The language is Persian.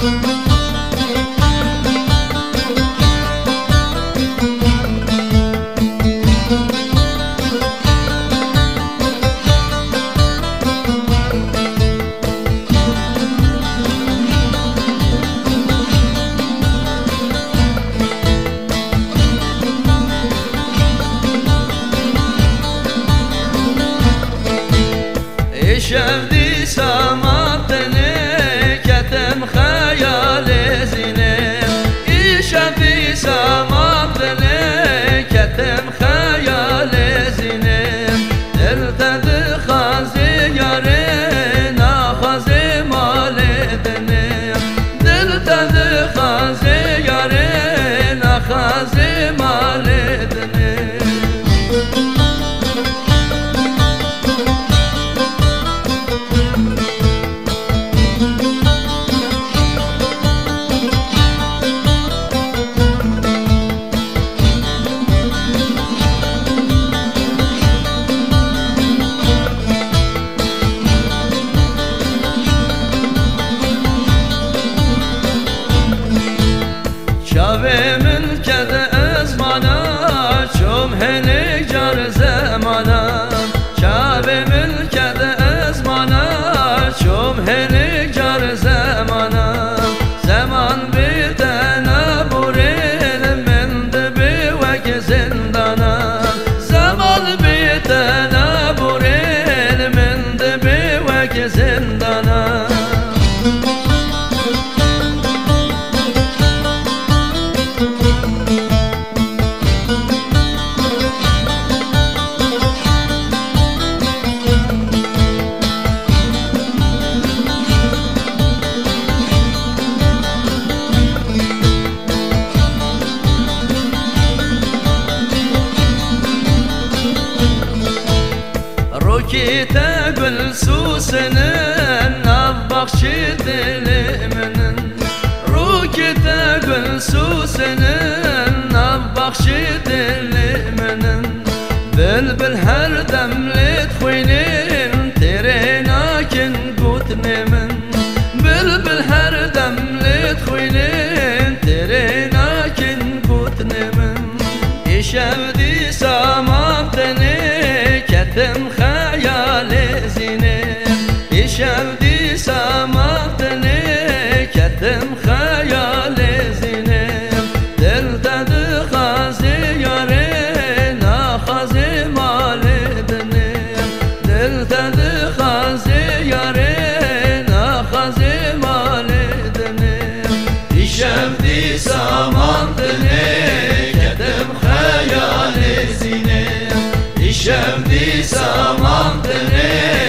شفدي سمعتني كتم خيال زينة شفدي سمعتني كتم خيال زينة دلت خازي يارين خازي مالدني دلت خازي يارين خازي مالدني شاوي من كذا ازمانا شوم هني جار زمانا شاوي من كذا ازمانا شوم هني جار زمانا زمان بيتنا بورين من دبي وك زندانا زمان بيتنا بورين من دبي وك زندانا روكي تقول سوسنن نبخش دلمنن روكي تقول سوسنن نبخش دلمنن بلبل هر دم لتخوينين ترينا كن قوتني من بلبل هر دم لتخوينين ترينا كن قوتني من شفدي سمعتني كتم خيال زينة شفدي سمعتني كتم خيال زينة دلت خازي يارين خازي مالدني دلت خازي يارين خازي مالدني شفدي سمعتني كتم خيال زينة شفدي سمعتني